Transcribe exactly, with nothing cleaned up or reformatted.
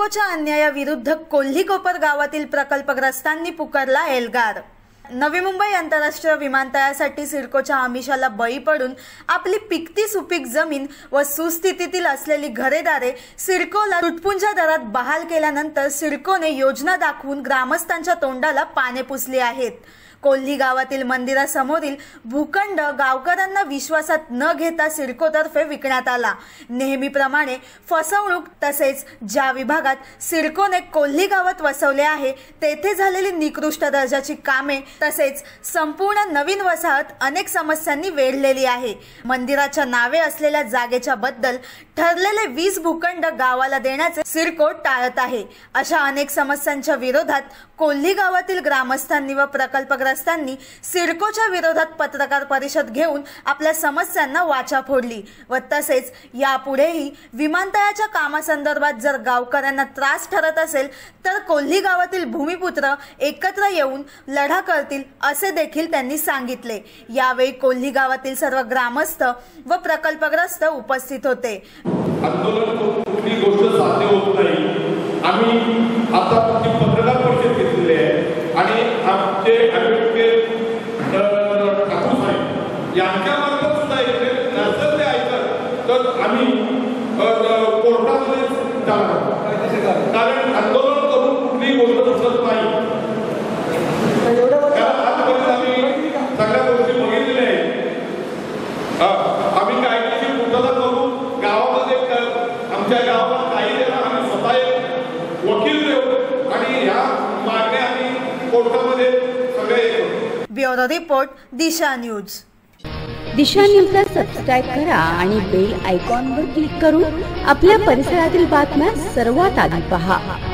सिडकोच्या अन्यायाविरुद्ध कोल्हीकोपर गावातील प्रकल्पग्रस्तांनी पुकारला एल्गार। नवी मुंबई आंतरराष्ट्रीय विमानतळासाठी सिडकोच्या आमिषाला बळी पडून आपली पिकती सुपीक जमीन व सुस्थितीतील असलेली घरेदारे सिडकोला तुटपुंजा दरात बहाल केल्यानंतर सिडकोने योजना दाखवून ग्रामस्थांच्या तोंडाला पाने पुसली आहेत। कोल्ही गावातील मंदिरासमोरील भूखंड गावकऱ्यांना विश्वासात न घेता सिडकोतर्फे विकण्यात आला। नेहमीप्रमाणे फसवणूक तसेच ज्या विभागात सिडकोने कोल्ही गावात वसवले आहे तेथे झालेली निकृष्ट दर्जाची कामे तसेच संपूर्ण नवीन वसाहत अनेक समस्यांनी वेढलेली आहे। मंदिराच्या नावे असलेल्या जागेच्या बद्दल ठरलेले वीस भूखंड गावाला देण्याचे सिडको टाळत आहे। अशा अनेक समस्यांच्या विरोधात कोल्ही गावातील ग्रामस्थांनी व प्रकल्पग्रस्तांनी सिडकोच्या विरोधात पत्रकार परिषद घेऊन आपल्या समस्यांना वाचा फोडली व तसेच यापुढेही विमानतळाच्या कामासंदर्भात जर गावकऱ्यांना त्रास ठरत असेल तर कोल्ही गावातील भूमिपुत्र एकत्र येऊन लढा करतील असे देखील त्यांनी सांगितले। यावेळी कोल्ही गावातील सर्व ग्रामस्थ व प्रकल्पग्रस्त उपस्थित होते। आंदोलन कुठली गोष्ट साध्य होत नाही। आम्ही आता पत्रकार परिषद घेतलेली आहे आणि आमचे ॲडव्होकेट ठाकूर साहेब यांच्यामार्फत सुद्धा इथे नसेल ते ऐकत तर आम्ही कोर्टामध्ये जाणार, कारण आंदोलन करून कुठली गोष्ट सुचत नाही। आजपर्यंत आम्ही सगळ्या गोष्टी बघितलेल्या आहेत। आम्ही काय केली पूर्तता करू गावामध्ये आमच्या गावाला काही देणार आम्ही स्वतः एक वकील देऊ आणि ह्या मागण्या आम्ही कोर्टामध्ये सगळे येतो। Bureau report Disha news. Disha न्यूजला सबस्क्राइब करा आणि बेल आयकॉनवर क्लिक करून आपल्या परिसरातील बातम्या सर्वात आधी पहा।